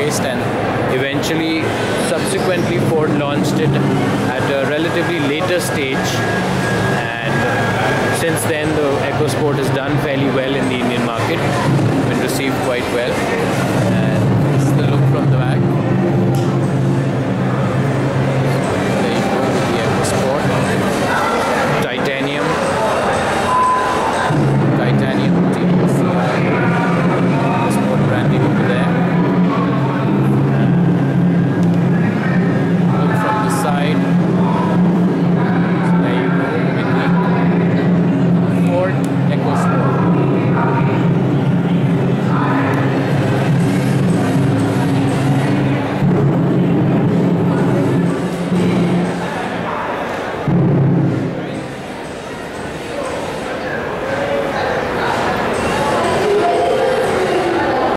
showcased, and eventually, subsequently, Ford launched it at a relatively later stage. And since then, the EcoSport has done fairly well in the Indian market, been received quite well.